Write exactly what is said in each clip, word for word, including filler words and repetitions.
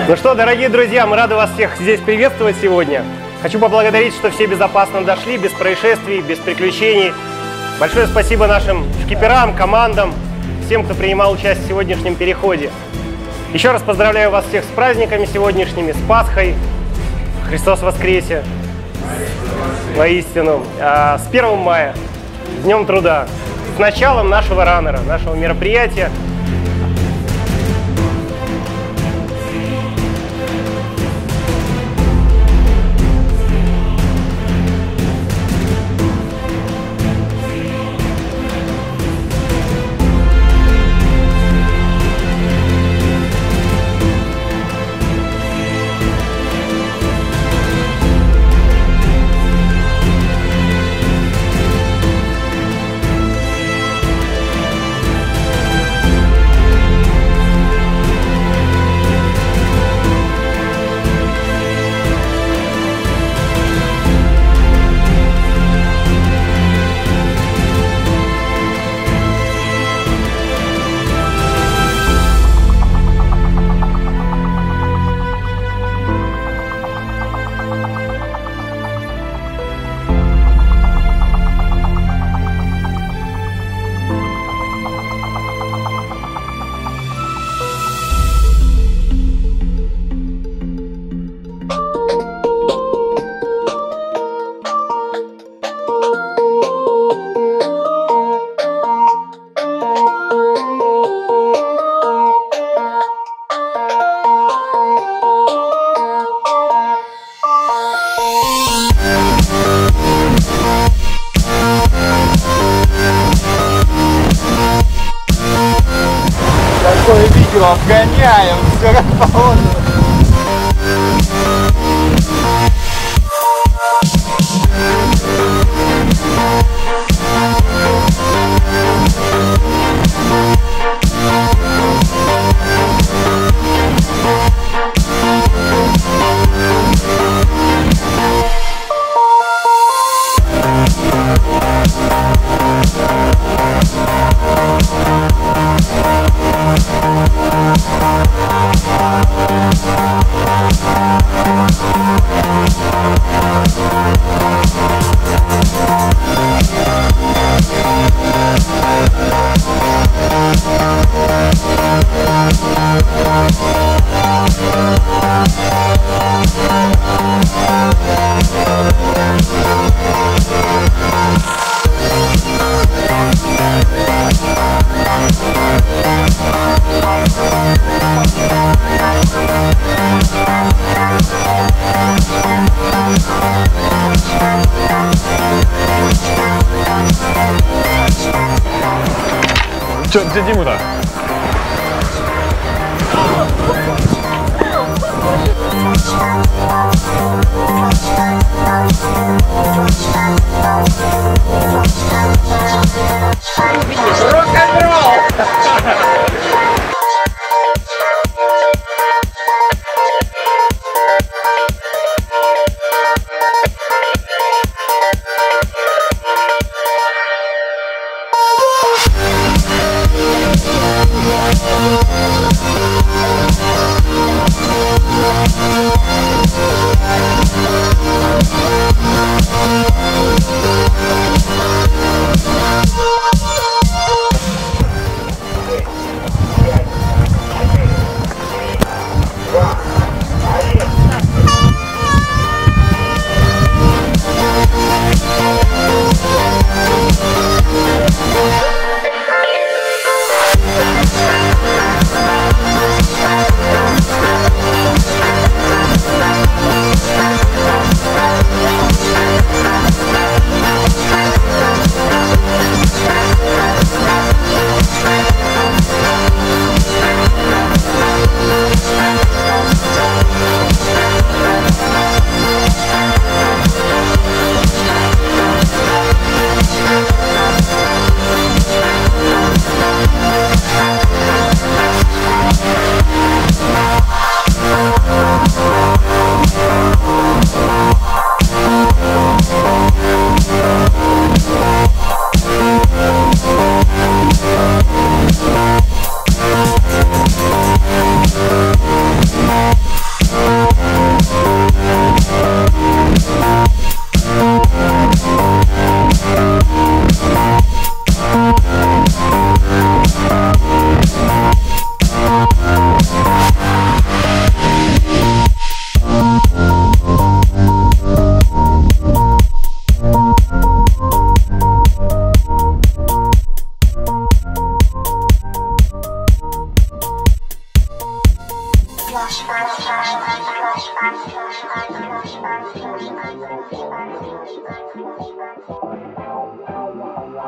Ну что, дорогие друзья, мы рады вас всех здесь приветствовать сегодня. Хочу поблагодарить, что все безопасно дошли, без происшествий, без приключений. Большое спасибо нашим шкиперам, командам, всем, кто принимал участие в сегодняшнем переходе. Еще раз поздравляю вас всех с праздниками сегодняшними, с Пасхой. Христос воскресе! Воистину. А, с первым мая, с Днем труда, с началом нашего раннера, нашего мероприятия. Такое видео обгоняем, все как положено. Че, где Дима-то? Рок-н-ролл!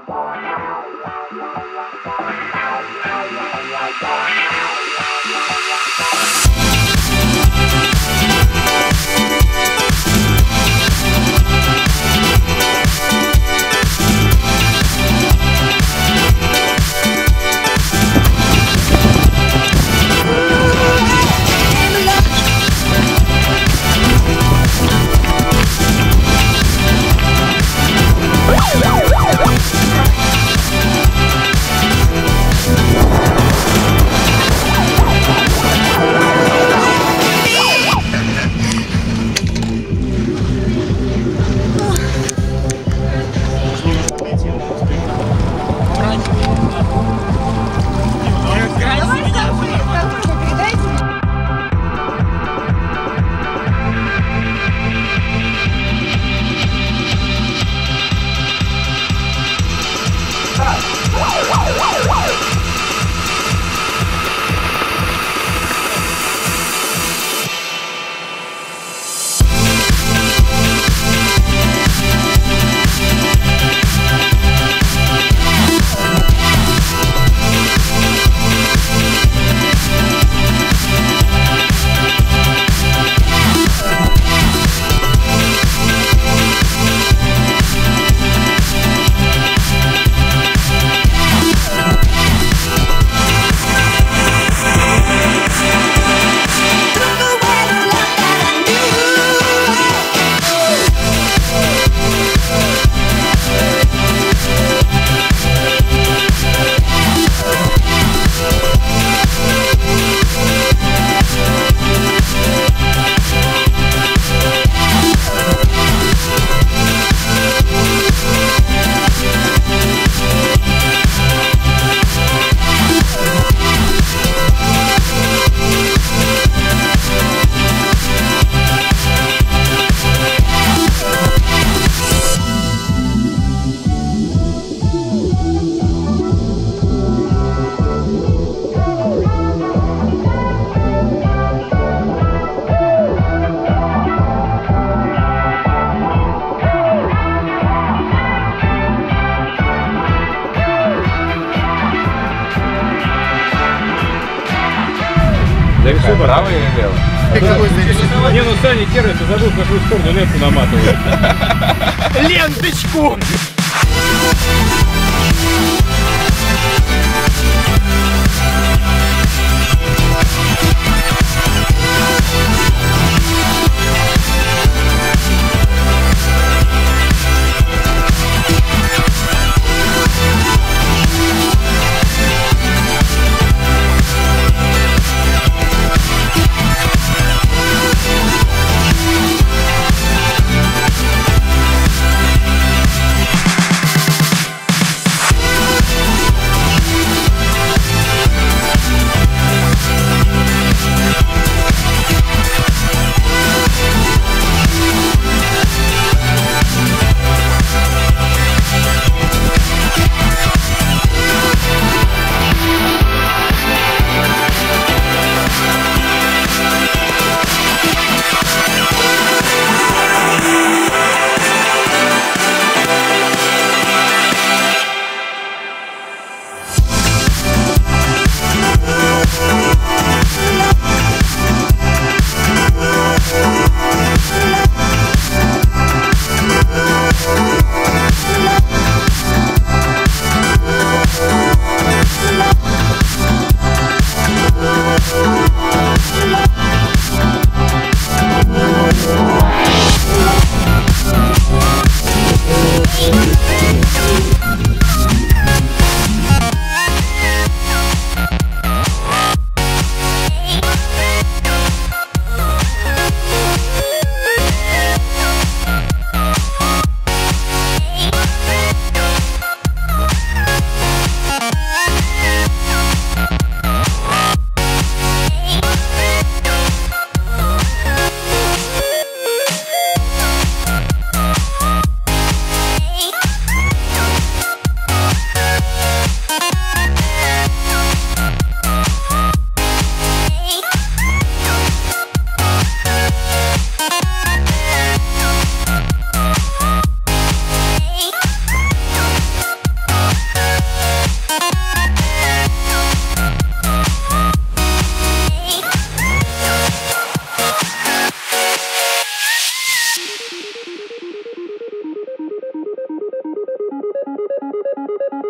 Зависай право или лево? Да. Не, ну Саня Керри, ты забыл, в какую сторону ленту наматывать. Ленточку!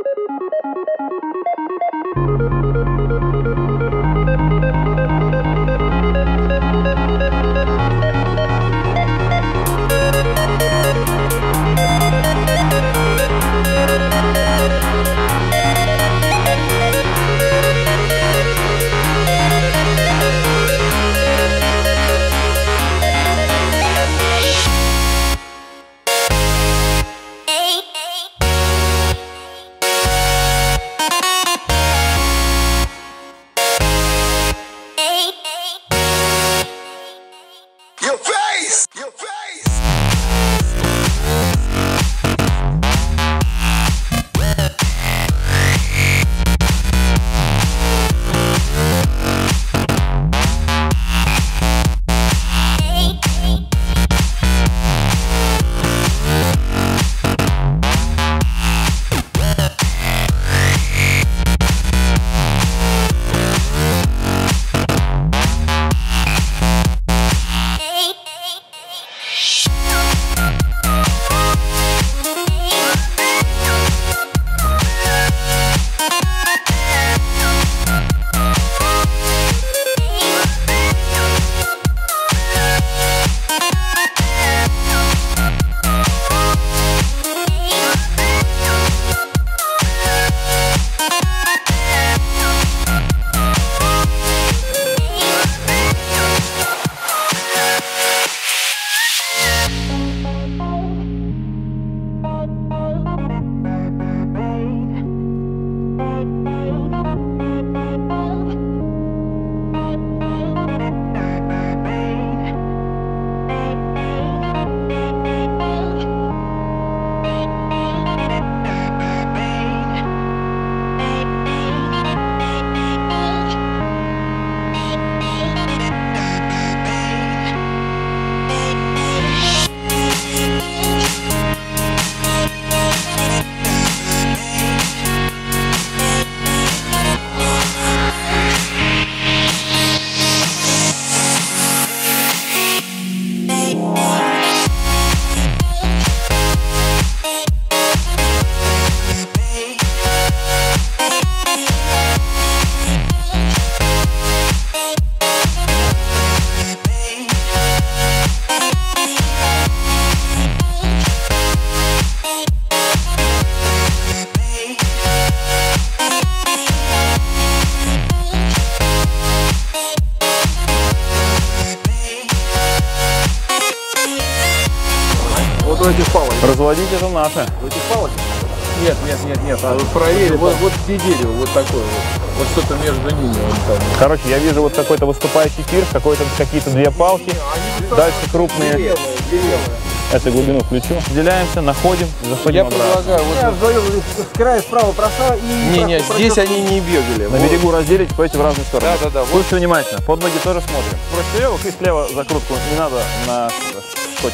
Вот у этих палок. Разводить это наше. У этих палок? Нет, нет, нет, нет. А вот проверь, вот, вот где дерево, вот такое вот. Вот что-то между ними. Вот там. Короче, я вижу вот какой-то выступающий пирс, какой-то какие-то две палки, дальше крупные. Деревья, деревья. Эту глубину включу. Выделяемся, находим, заходим Я обратно. предлагаю, вот Я вдвоем с края справа бросаю и... Не, не, здесь они не бегали. На берегу разделите, пойдете в разные стороны. Да, да, да. Слушайте внимательно, под ноги тоже смотрим. Проще левых и слева закрутку не надо на скотче,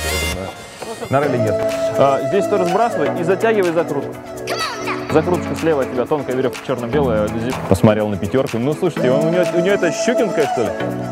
на реле нет. А, здесь тоже сбрасывай и затягивай закрутку. Закруточка слева от тебя, тонкая веревка черно-белая. Здесь посмотрел на пятерку. Ну слушайте, он, у, него, у него это щукинская, что ли?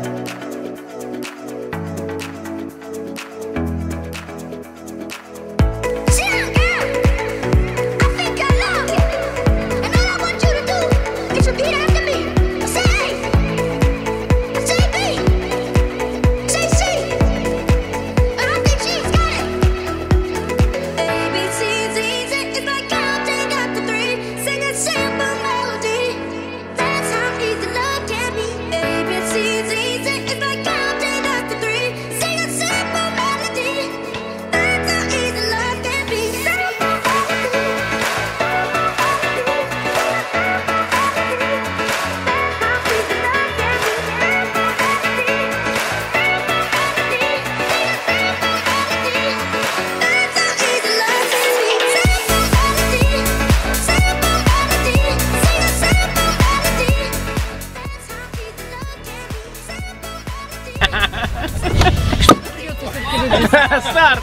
Старт!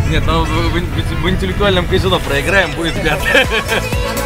Нет, ну в, в- в интеллектуальном казино проиграем, будет пятое.